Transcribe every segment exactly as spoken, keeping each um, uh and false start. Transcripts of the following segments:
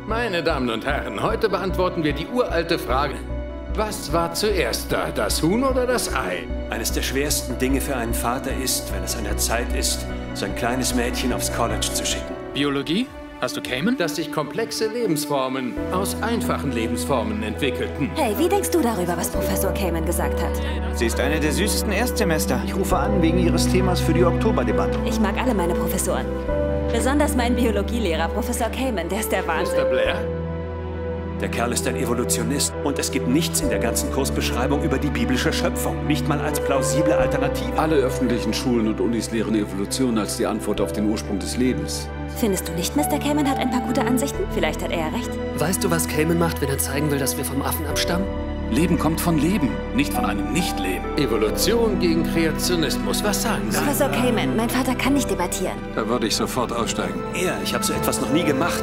Meine Damen und Herren, heute beantworten wir die uralte Frage. Was war zuerst da, das Huhn oder das Ei? Eines der schwersten Dinge für einen Vater ist, wenn es an der Zeit ist, sein kleines Mädchen aufs College zu schicken. Biologie? Hast du Cayman? Dass sich komplexe Lebensformen aus einfachen Lebensformen entwickelten. Hey, wie denkst du darüber, was Professor Cayman gesagt hat? Sie ist eine der süßesten Erstsemester. Ich rufe an wegen Ihres Themas für die Oktoberdebatte. Ich mag alle meine Professoren. Besonders meinen Biologielehrer, Professor Cayman, der ist der Wahnsinn. Mister Blair? Der Kerl ist ein Evolutionist und es gibt nichts in der ganzen Kursbeschreibung über die biblische Schöpfung. Nicht mal als plausible Alternative. Alle öffentlichen Schulen und Unis lehren Evolution als die Antwort auf den Ursprung des Lebens. Findest du nicht, Mister Cayman hat ein paar gute Ansichten? Vielleicht hat er ja recht. Weißt du, was Cayman macht, wenn er zeigen will, dass wir vom Affen abstammen? Leben kommt von Leben, nicht von einem Nicht-Leben. Evolution gegen Kreationismus. Was sagen Sie? Professor Cayman, mein Vater kann nicht debattieren. Da würde ich sofort aussteigen. Er, ich habe so etwas noch nie gemacht.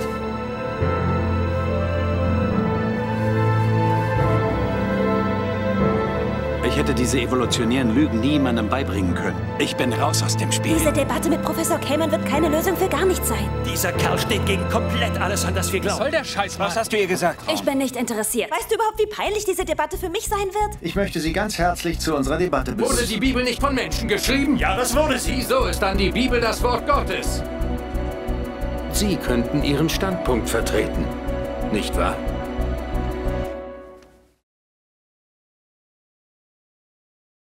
Ich hätte diese evolutionären Lügen niemandem beibringen können. Ich bin raus aus dem Spiel. Diese Debatte mit Professor Cayman wird keine Lösung für gar nichts sein. Dieser Kerl steht gegen komplett alles, an das wir Was glauben. soll der Scheiß, Mann? Was hast du ihr gesagt? Ich bin nicht interessiert. Weißt du überhaupt, wie peinlich diese Debatte für mich sein wird? Ich möchte Sie ganz herzlich zu unserer Debatte Wurde begrüßen. die Bibel nicht von Menschen geschrieben? Ja, das wurde sie. Wieso ist dann die Bibel das Wort Gottes? Sie könnten Ihren Standpunkt vertreten, nicht wahr?